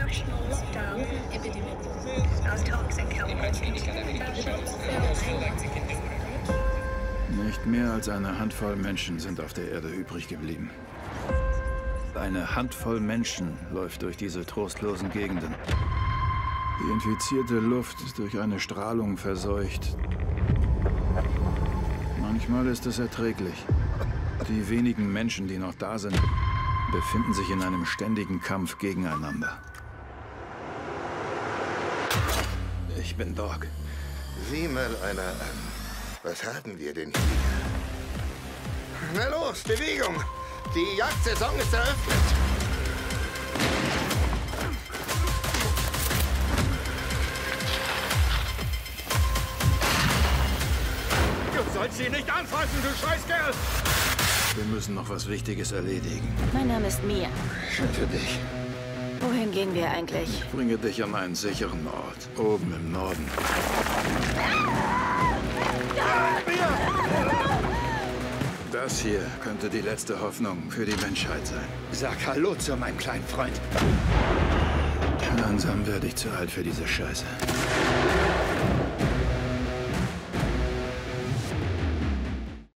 Nicht mehr als eine Handvoll Menschen sind auf der Erde übrig geblieben. Eine Handvoll Menschen läuft durch diese trostlosen Gegenden. Die infizierte Luft ist durch eine Strahlung verseucht. Manchmal ist es erträglich. Die wenigen Menschen, die noch da sind, befinden sich in einem ständigen Kampf gegeneinander. Ich bin Doc. Sieh mal einer an. Was haben wir denn hier? Na los, Bewegung! Die Jagdsaison ist eröffnet! Du sollst sie nicht anfassen, du Scheißkerl! Wir müssen noch was Wichtiges erledigen. Mein Name ist Mia. Schön für dich. Wohin gehen wir eigentlich? Ich bringe dich an einen sicheren Ort, oben im Norden. Das hier könnte die letzte Hoffnung für die Menschheit sein. Sag Hallo zu meinem kleinen Freund. Langsam werde ich zu alt für diese Scheiße.